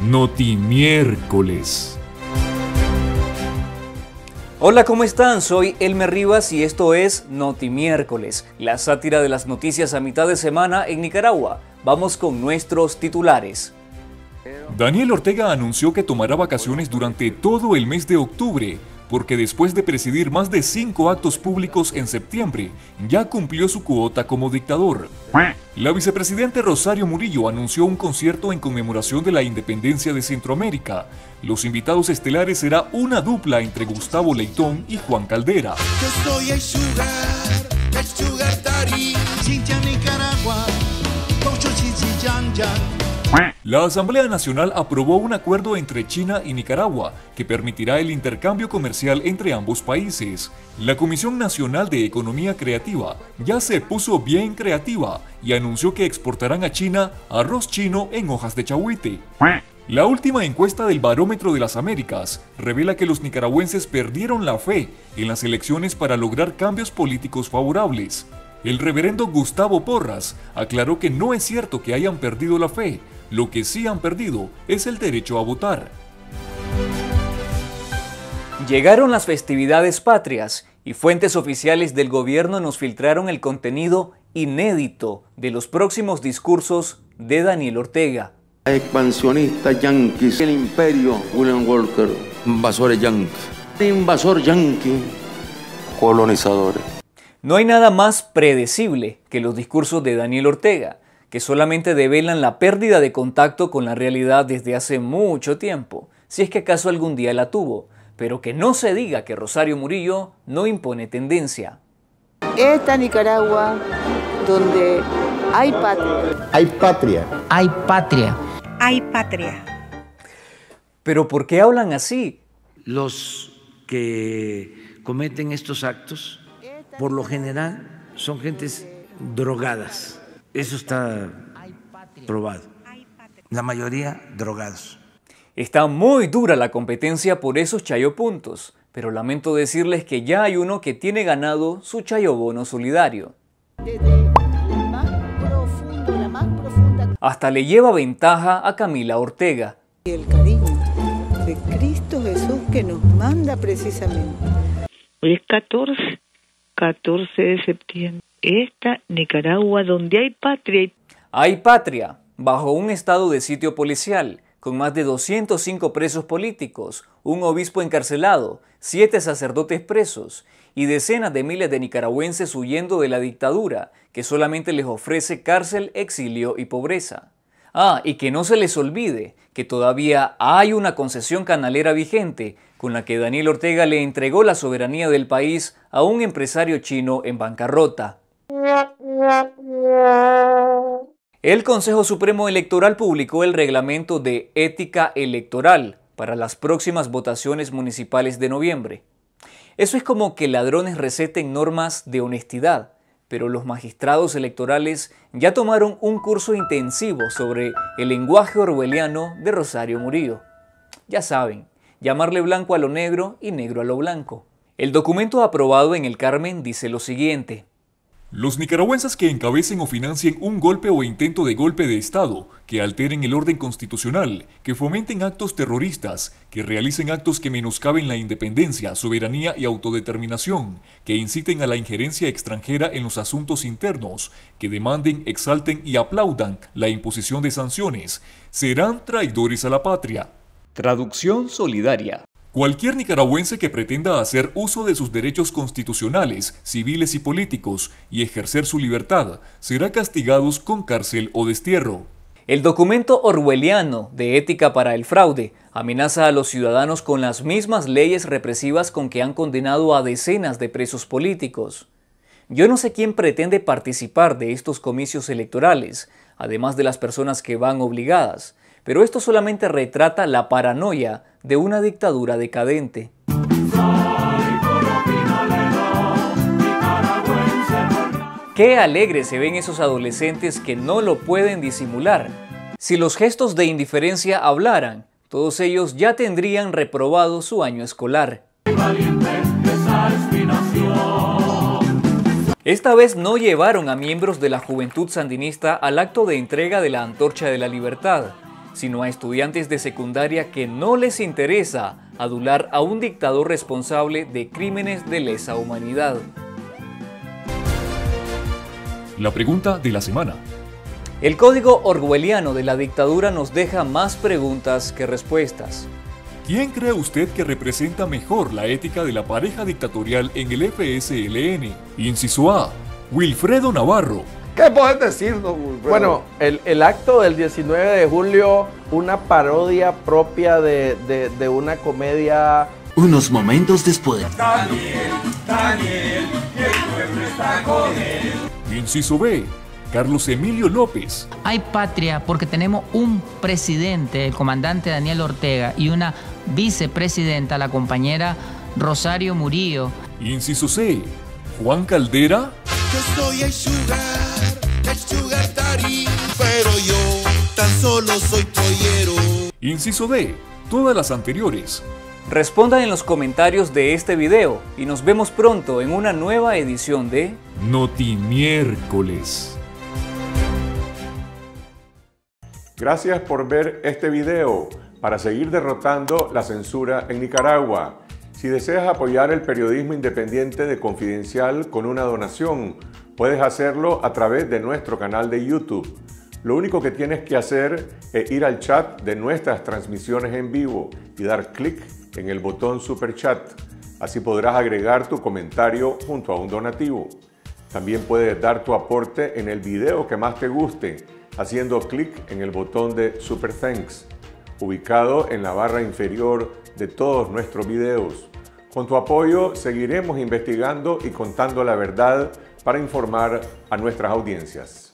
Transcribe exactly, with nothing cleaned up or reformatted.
Notimiércoles. Hola, ¿cómo están? Soy Elmer Rivas y esto es Notimiércoles, la sátira de las noticias a mitad de semana en Nicaragua. Vamos con nuestros titulares. Daniel Ortega anunció que tomará vacaciones durante todo el mes de octubre, porque después de presidir más de cinco actos públicos en septiembre, ya cumplió su cuota como dictador. La vicepresidenta Rosario Murillo anunció un concierto en conmemoración de la independencia de Centroamérica. Los invitados estelares será una dupla entre Gustavo Leitón y Juan Caldera. Yo soy el sugar, el sugar daddy, Cintia Nicaragua, Tocho Chichichanjan. La Asamblea Nacional aprobó un acuerdo entre China y Nicaragua que permitirá el intercambio comercial entre ambos países. La Comisión Nacional de Economía Creativa ya se puso bien creativa y anunció que exportarán a China arroz chino en hojas de chahuite. La última encuesta del Barómetro de las Américas revela que los nicaragüenses perdieron la fe en las elecciones para lograr cambios políticos favorables. El reverendo Gustavo Porras aclaró que no es cierto que hayan perdido la fe, lo que sí han perdido es el derecho a votar. Llegaron las festividades patrias y fuentes oficiales del gobierno nos filtraron el contenido inédito de los próximos discursos de Daniel Ortega. Expansionista yanquis, el imperio, William Walker. Invasores yanquis. Invasor yanqui. Colonizadores. No hay nada más predecible que los discursos de Daniel Ortega, que solamente develan la pérdida de contacto con la realidad desde hace mucho tiempo, si es que acaso algún día la tuvo, pero que no se diga que Rosario Murillo no impone tendencia. Esta Nicaragua donde hay patria. Hay patria. Hay patria. Hay patria. ¿Pero por qué hablan así? Los que cometen estos actos, por lo general, son gentes drogadas. Eso está probado. La mayoría drogados. Está muy dura la competencia por esos chayopuntos, pero lamento decirles que ya hay uno que tiene ganado su chayobono solidario. Desde la más profunda, la más profunda. Hasta le lleva ventaja a Camila Ortega. El cariño de Cristo Jesús que nos manda precisamente. Hoy es catorce, catorce de septiembre. Esta Nicaragua donde hay patria. Hay patria, bajo un estado de sitio policial, con más de doscientos cinco presos políticos, un obispo encarcelado, siete sacerdotes presos y decenas de miles de nicaragüenses huyendo de la dictadura, que solamente les ofrece cárcel, exilio y pobreza. Ah, y que no se les olvide que todavía hay una concesión canalera vigente con la que Daniel Ortega le entregó la soberanía del país a un empresario chino en bancarrota. El Consejo Supremo Electoral publicó el reglamento de ética electoral para las próximas votaciones municipales de noviembre. Eso es como que ladrones receten normas de honestidad, pero los magistrados electorales ya tomaron un curso intensivo sobre el lenguaje orwelliano de Rosario Murillo. Ya saben, llamarle blanco a lo negro y negro a lo blanco. El documento aprobado en el Carmen dice lo siguiente. Los nicaragüenses que encabecen o financien un golpe o intento de golpe de Estado, que alteren el orden constitucional, que fomenten actos terroristas, que realicen actos que menoscaben la independencia, soberanía y autodeterminación, que inciten a la injerencia extranjera en los asuntos internos, que demanden, exalten y aplaudan la imposición de sanciones, serán traidores a la patria. Traducción solidaria. Cualquier nicaragüense que pretenda hacer uso de sus derechos constitucionales, civiles y políticos y ejercer su libertad será castigado con cárcel o destierro. El documento orwelliano de ética para el fraude amenaza a los ciudadanos con las mismas leyes represivas con que han condenado a decenas de presos políticos. Yo no sé quién pretende participar de estos comicios electorales, además de las personas que van obligadas, pero esto solamente retrata la paranoia de una dictadura decadente. Qué alegres se ven esos adolescentes que no lo pueden disimular. Si los gestos de indiferencia hablaran, todos ellos ya tendrían reprobado su año escolar. Esta vez no llevaron a miembros de la Juventud Sandinista al acto de entrega de la Antorcha de la Libertad, sino a estudiantes de secundaria que no les interesa adular a un dictador responsable de crímenes de lesa humanidad. La pregunta de la semana. El código orwelliano de la dictadura nos deja más preguntas que respuestas. ¿Quién cree usted que representa mejor la ética de la pareja dictatorial en el F S L N? Inciso A, Wilfredo Navarro. ¿Qué puedes decirnos, Wilfredo? Bueno, el, el acto del diecinueve de julio, una parodia propia de, de, de una comedia. Unos momentos después. Daniel, Daniel, y el pueblo está con él. Inciso B, Carlos Emilio López. Hay patria porque tenemos un presidente, el comandante Daniel Ortega, y una vicepresidenta, la compañera Rosario Murillo. Inciso C, Juan Caldera. Yo soy el sugar, el sugar daddy, pero yo tan solo soy pollero. Inciso D, todas las anteriores. Respondan en los comentarios de este video y nos vemos pronto en una nueva edición de Notimiércoles. Gracias por ver este video para seguir derrotando la censura en Nicaragua. Si deseas apoyar el periodismo independiente de Confidencial con una donación, puedes hacerlo a través de nuestro canal de YouTube. Lo único que tienes que hacer es ir al chat de nuestras transmisiones en vivo y dar clic en el botón Super Chat. Así podrás agregar tu comentario junto a un donativo. También puedes dar tu aporte en el video que más te guste, haciendo clic en el botón de Super Thanks, ubicado en la barra inferior de todos nuestros videos. Con tu apoyo seguiremos investigando y contando la verdad para informar a nuestras audiencias.